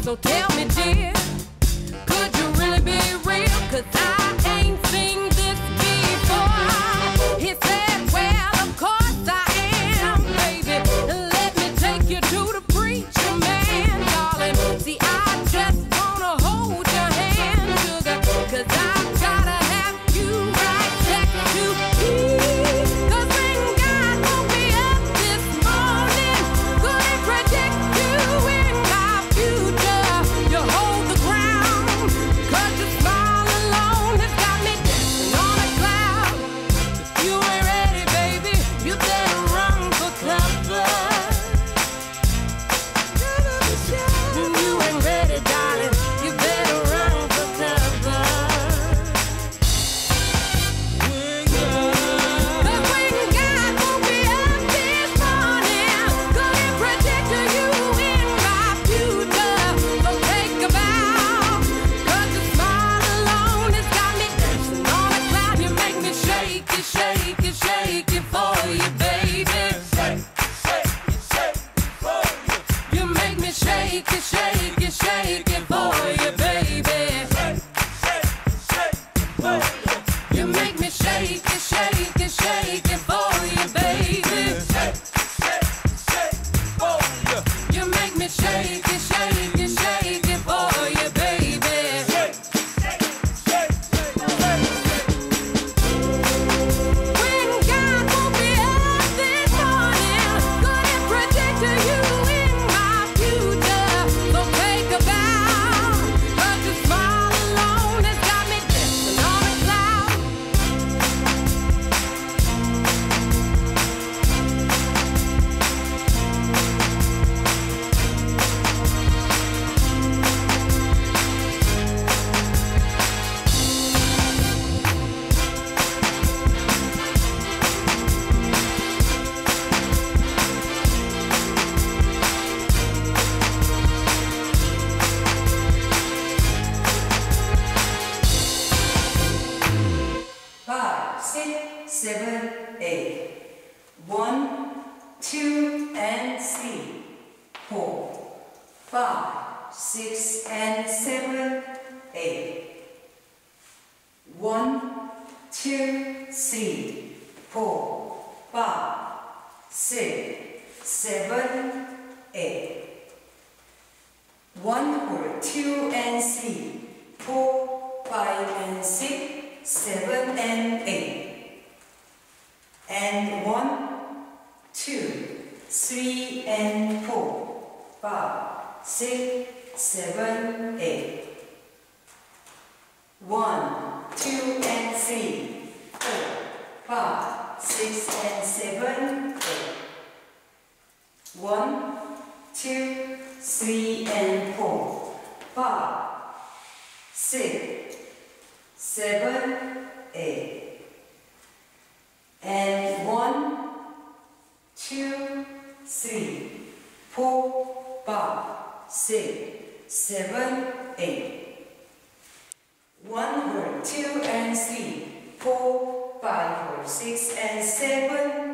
So tell me, dear, could you really be real? 'Cause I ain't seen this before. He said, well, of course I am, baby. Let me take you to the preacher man, darling. See, I just wanna hold your hand, sugar, 'cause I've gotta have you right next to me. 'Cause when God woke me up this morning, couldn't predict you in my future. You hold the ground, 'cause your smile alone has got me dancing on a cloud. If you ain't ready, baby, you better run for cover. If you ain't ready, darling, you better run for cover. 'Cause when God woke me up this morning, couldn't predict you in my future. So take a bow, 'cause your smile alone has got me dancing on a cloud. You make me shake it, shake it, shake it for you, baby. You make me shake it, shake it, shake it for you, baby. You make me shake it, shake it, shake it for you, baby. You make me shake it, shake it, shake it for you, baby. When God woke me up this morning, couldn't predict you in my future. So take a bow, 'cause your smile alone has got me dancing on a cloud. Five, six, seven, eight. 1, 2, and 3, 4, 5, 6, and 7, 8. 1, 2, 3, 4, 5, 6, 7, 8. 1 for 2 and 3, 4, 5, and 6, 7, and 8. And 1, 2, 3, and 4, 5, 6, 7, 8. 1, 2, and 3, 4, 5, 6, and 7, 8. 1, 2, 3, and 4, 5, 6, 7, 8. And 1, 2, 3, 4, 5, 6, 7, 8. 1 for 2 and 3, 4, 5 for 6 and 7,